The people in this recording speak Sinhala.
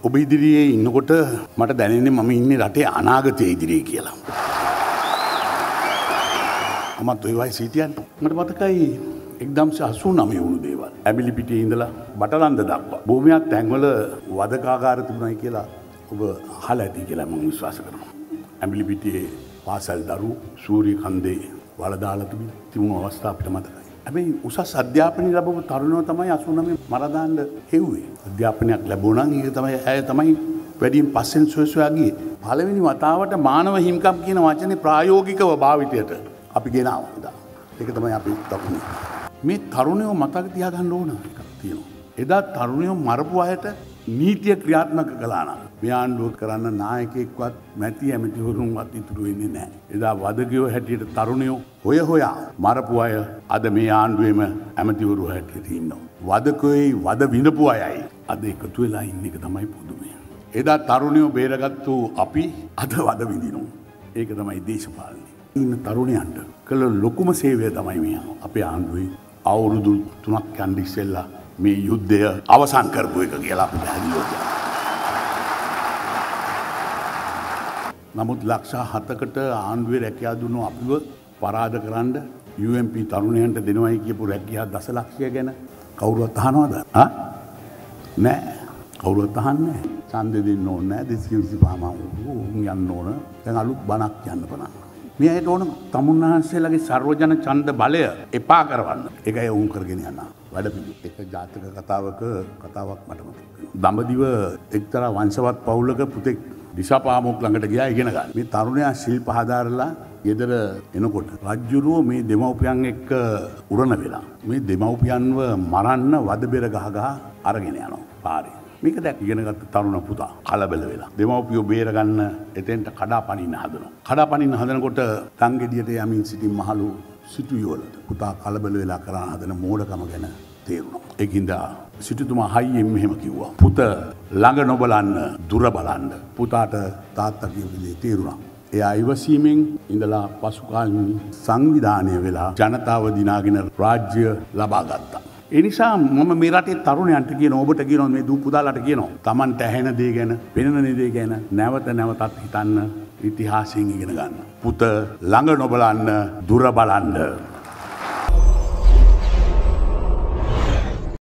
ඔබ ඉදිරියේ ඉන්නකොට මට දැනෙන්නේ මම ඉන්නේ රටේ අනාගතයේ ඉදිරියේ කියලා. මමත් ওই වයසේ හිටියන්නේ. මට මතකයි 1989 වුණු දේවල්. ඇඹිලිපිටියේ ඉඳලා බටලන්ද දක්වා භූමියක් තැන්වල වදකාගාර තිබුණයි කියලා ඔබ අහලා ඇති කියලා මම විශ්වාස කරනවා. ඇඹිලිපිටියේ පාසල් දරුවෝ සූරියකන්දේ වල දාලා තිබුණු අවස්ථා අපිට මතකයි. හැබැයි උසස් අධ්‍යාපනය ලැබුව තරුණයෝ තමයි 89 මරදාන්න හෙව්වේ. අධ්‍යාපනයක් ලැබුණා නම් ඒක තමයි ඇය තමයි වැඩියෙන් පස්සෙන් සොයසොයා ගියේ. පළවෙනි වතාවට මානව හිමිකම් කියන වචනේ ප්‍රායෝගිකව භාවිතයට අපි ගෙනාවා. ඒක තමයි අපි තරුණයෝ. මේ තරුණයෝ මතක තියාගන්න ඕන එකක් තියෙනවා. එදා තරුණයෝ මරපු අයට නීතිය ක්‍රියාත්මක කළා නම් මේ ආණ්ඩුව කරන්න නායකයෙක්වත් මැති ඇමතිවරුන්වත් ඉතුරු වෙන්නේ නැහැ. එදා වදගියෝ හැටියට තරුණයෝ හොයා මරපු අය අද මේ ආණ්ඩුවේම ඇමතිවරු හැටියට ඉන්නවා. වදකෝයි වද විඳපු අයයි අද එකතු වෙලා ඉන්න එක තමයි පුදුමය. එදා තරුණයෝ බේරගත්තු අපි අද වද විඳිනවා. ඒක තමයි දේශපාලනය. ඉන්න තරුණයන්ට කළ ලොකුම සේවය තමයි මේ අපේ ආණ්ඩුවේ අවුරුදු 3ක් යන්න ඉස්සෙල්ලා මේ යුද්ධය අවසන් කරපු එක කියලා අපි පැහැදිලිව කියනවා. නමුත් ලක්ෂ 7කට ආණ්ඩුවේ රැකියාව දුන්නු අපිව පරාද කරන්න UMP තරුණයන්ට දෙනවයි කියපු රැකියාව දසලක්ෂය ගැන කවුරුවත් අහනවද? නෑ. කවුරුවත් අහන්නේ නෑ. ඡන්දෙ දෙන්න ඕනේ නෑ. 225 යන්න ඕන. දැන් අලුත් බණක් කියන්න පණ. මේ ඇයට ඕන තමුන්නාන්සේලාගේ සර්වජන ඡන්ද බලය එපා කරවන්න. ඒකයි උන් කරගෙන යනවා. වැඩපිළිවෙල. ඒක ජාතක කතාවක් මට මතකයි. දඹදිව එක්තරා වංශවත් පවුලක පුතෙක් දිසාපාමොක් ළඟට ගියා ඉගෙන ගන්න. මේ තරුණයා ශිල්ප හදාරලා ගෙදර එනකොට රජුරුව මේ දෙමව්පියන් එක්ක උරණ වෙලා මේ දෙමව්පියන්ව මරන්න වද බෙර ගහ අරගෙන යනවා පාරේ. මේක දැක් ඉගෙනගත්ත තරුණ පුතා කලබල වෙලා දෙමව්පියෝ බේරගන්න එතෙන්ට කඩාපනින්න හදනවා. කඩාපනින්න හදනකොට තංගෙඩියට යමින් සිටින් මහලු සිටුයෝලට පුතා කලබල වෙලා කරන හදන මෝඩකම ගැන තේරුණා. ඒකින්ද සිටුතුමා හයියෙන් මෙහෙම කිව්වා. පුත ළඟ නොබලන්න දුර බලන්න. පුතාට තාත්තා කියපු දේ තේරුණා. එයා ඉවසීමෙන් ඉඳලා පසු කාලින සංවිධානය වෙලා ජනතාව දිනාගෙන රාජ්‍ය ලබා ගත්තා. ඒ නිසා මම මේ රටේ තරුණයන්ට කියන ඔබට කියනවා මේ දූ පුතාලාට කියනවා Tamanට ඇහෙන දේ ගැන පෙනෙන දේ ගැන නැවත නැවතත් හිතන්න ඉතිහාසයෙන් ඉගෙන ගන්න. පුත ළඟ නොබලන්න දුර බලන්න.